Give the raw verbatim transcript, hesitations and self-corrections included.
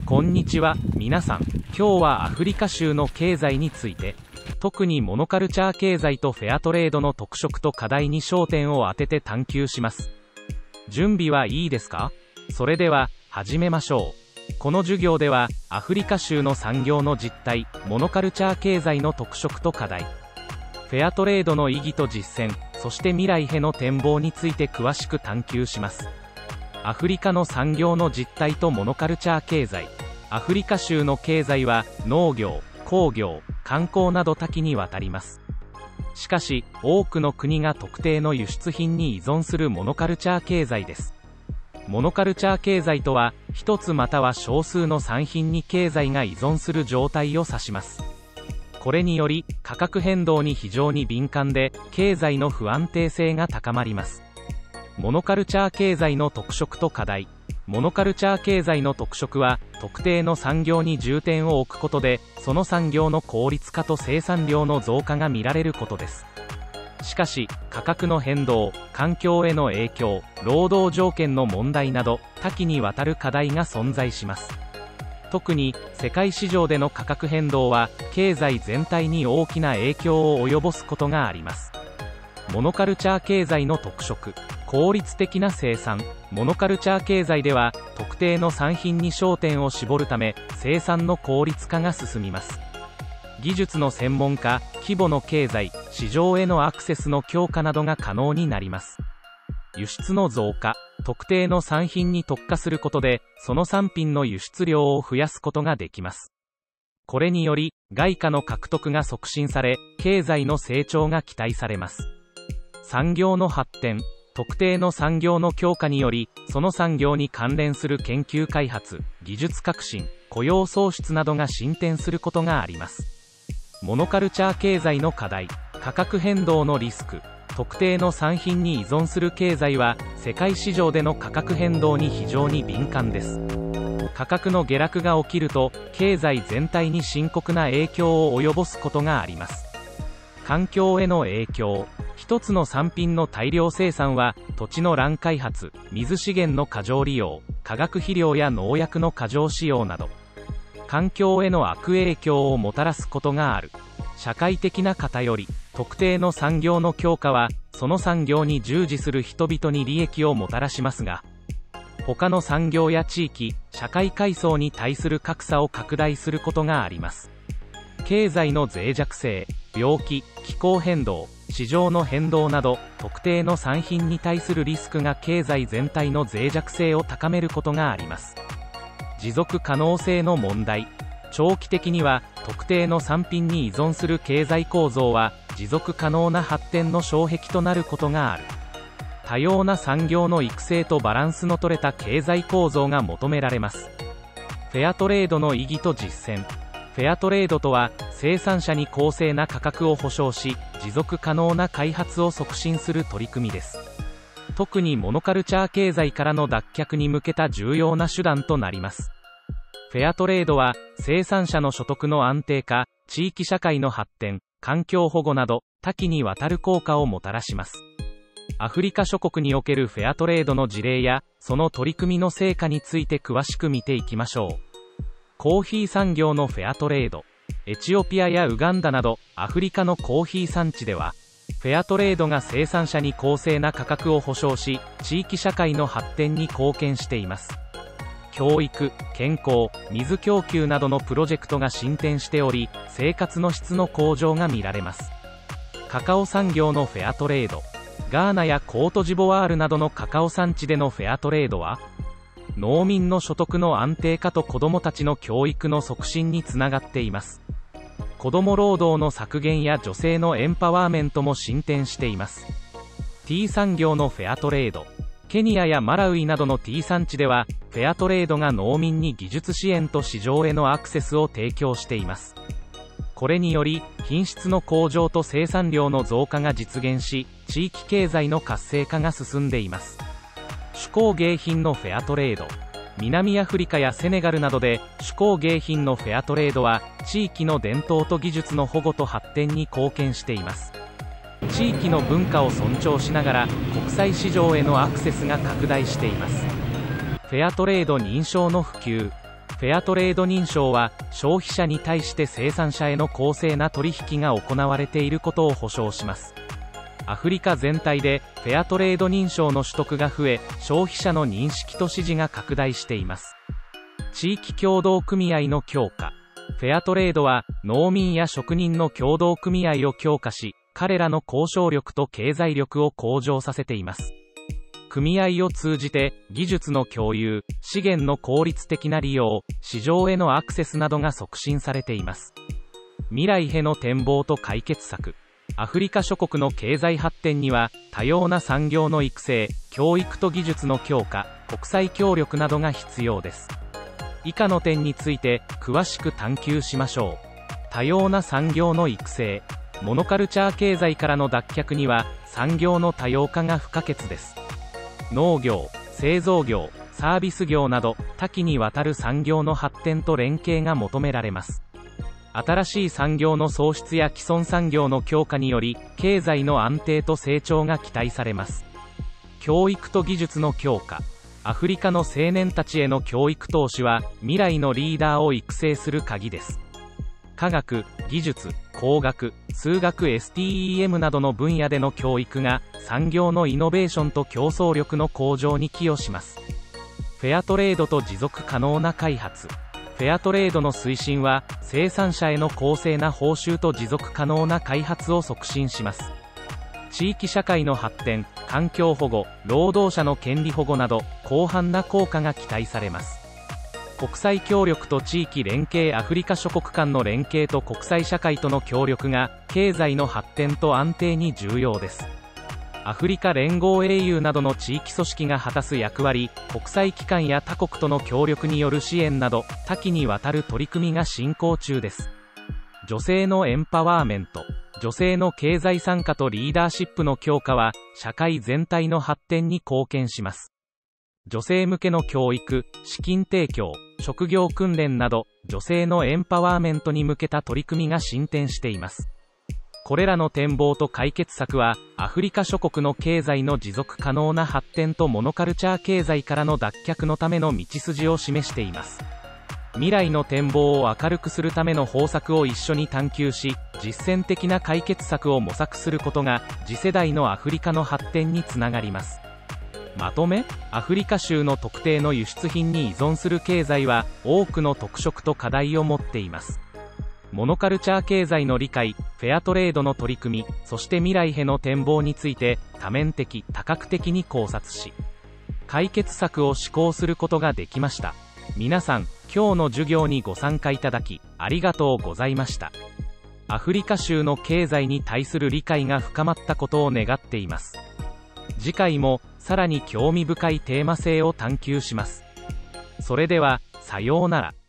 こんにちは、皆さん。今日はアフリカ州の経済について、特にモノカルチャー経済とフェアトレードの特色と課題に焦点を当てて探求します。準備はいいですか？それでは、始めましょう。この授業では、アフリカ州の産業の実態、モノカルチャー経済の特色と課題、フェアトレードの意義と実践、そして未来への展望について詳しく探求します。アフリカの産業の実態とモノカルチャー経済。アフリカ州の経済は農業、工業、観光など多岐にわたります。しかし、多くの国が特定の輸出品に依存するモノカルチャー経済です。モノカルチャー経済とは、一つまたは少数の産品に経済が依存する状態を指します。これにより、価格変動に非常に敏感で、経済の不安定性が高まります。モノカルチャー経済の特色と課題。モノカルチャー経済の特色は、特定の産業に重点を置くことで、その産業の効率化と生産量の増加が見られることです。しかし、価格の変動、環境への影響、労働条件の問題など、多岐にわたる課題が存在します。特に、世界市場での価格変動は、経済全体に大きな影響を及ぼすことがあります。モノカルチャー経済の特色。効率的な生産。モノカルチャー経済では、特定の産品に焦点を絞るため、生産の効率化が進みます。技術の専門化、規模の経済、市場へのアクセスの強化などが可能になります。輸出の増加。特定の産品に特化することで、その産品の輸出量を増やすことができます。これにより、外貨の獲得が促進され、経済の成長が期待されます。産業の発展。特定の産業の強化により、その産業に関連する研究開発、技術革新、雇用創出などが進展することがあります。モノカルチャー経済の課題。価格変動のリスク。特定の産品に依存する経済は、世界市場での価格変動に非常に敏感です。価格の下落が起きると、経済全体に深刻な影響を及ぼすことがあります。環境への影響。一つの産品の大量生産は、土地の乱開発、水資源の過剰利用、化学肥料や農薬の過剰使用など、環境への悪影響をもたらすことがある。社会的な偏り。特定の産業の強化は、その産業に従事する人々に利益をもたらしますが、他の産業や地域、社会階層に対する格差を拡大することがあります。経済の脆弱性。病気、気候変動、市場の変動など、特定の産品に対するリスクが経済全体の脆弱性を高めることがあります。持続可能性の問題。長期的には、特定の産品に依存する経済構造は、持続可能な発展の障壁となることがある。多様な産業の育成とバランスの取れた経済構造が求められます。フェアトレードの意義と実践。フェアトレードとは、生産者に公正な価格を保証し、持続可能な開発を促進する取り組みです。特にモノカルチャー経済からの脱却に向けた重要な手段となります。フェアトレードは、生産者の所得の安定化、地域社会の発展、環境保護など、多岐にわたる効果をもたらします。アフリカ諸国におけるフェアトレードの事例や、その取り組みの成果について詳しく見ていきましょう。コーヒー産業のフェアトレード。エチオピアやウガンダなどアフリカのコーヒー産地では、フェアトレードが生産者に公正な価格を保証し、地域社会の発展に貢献しています。教育、健康、水供給などのプロジェクトが進展しており、生活の質の向上が見られます。カカオ産業のフェアトレード。ガーナやコートジボワールなどのカカオ産地でのフェアトレードは、農民の所得の安定化と子どもたちの教育の促進につながっています。子ども労働の削減や女性のエンパワーメントも進展しています。ティー産業のフェアトレード。ケニアやマラウイなどのティー産地では、フェアトレードが農民に技術支援と市場へのアクセスを提供しています。これにより、品質の向上と生産量の増加が実現し、地域経済の活性化が進んでいます。手工芸品のフェアトレード。南アフリカやセネガルなどで手工芸品のフェアトレードは地域の伝統と技術の保護と発展に貢献しています。地域の文化を尊重しながら国際市場へのアクセスが拡大しています。フェアトレード認証の普及。 フェアトレード認証は、消費者に対して生産者への公正な取引が行われていることを保証します。アフリカ全体で、フェアトレード認証の取得が増え、消費者の認識と支持が拡大しています。地域協同組合の強化。フェアトレードは、農民や職人の協同組合を強化し、彼らの交渉力と経済力を向上させています。組合を通じて、技術の共有、資源の効率的な利用、市場へのアクセスなどが促進されています。未来への展望と解決策。アフリカ諸国の経済発展には、多様な産業の育成、教育と技術の強化、国際協力などが必要です。以下の点について、詳しく探求しましょう。多様な産業の育成。モノカルチャー経済からの脱却には、産業の多様化が不可欠です。農業、製造業、サービス業など、多岐にわたる産業の発展と連携が求められます。新しい産業の創出や既存産業の強化により、経済の安定と成長が期待されます。教育と技術の強化。アフリカの青年たちへの教育投資は、未来のリーダーを育成する鍵です。科学、技術、工学、数学 エスティーイーエム などの分野での教育が、産業のイノベーションと競争力の向上に寄与します。フェアトレードと持続可能な開発。フェアトレードの推進は、生産者への公正な報酬と持続可能な開発を促進します。地域社会の発展、環境保護、労働者の権利保護など、広範な効果が期待されます。国際協力と地域連携。アフリカ諸国間の連携と国際社会との協力が、経済の発展と安定に重要です。アフリカ連合 エーユー などの地域組織が果たす役割、国際機関や他国との協力による支援など、多岐にわたる取り組みが進行中です。女性のエンパワーメント。女性の経済参加とリーダーシップの強化は、社会全体の発展に貢献します。女性向けの教育、資金提供、職業訓練など、女性のエンパワーメントに向けた取り組みが進展しています。これらの展望と解決策は、アフリカ諸国の経済の持続可能な発展とモノカルチャー経済からの脱却のための道筋を示しています。未来の展望を明るくするための方策を一緒に探求し、実践的な解決策を模索することが、次世代のアフリカの発展につながります。まとめ、アフリカ州の特定の輸出品に依存する経済は、多くの特色と課題を持っています。モノカルチャー経済の理解、フェアトレードの取り組み、そして未来への展望について、多面的、多角的に考察し、解決策を施行することができました。皆さん、今日の授業にご参加いただき、ありがとうございました。アフリカ州の経済に対する理解が深まったことを願っています。次回も、さらに興味深いテーマ性を探求します。それでは、さようなら。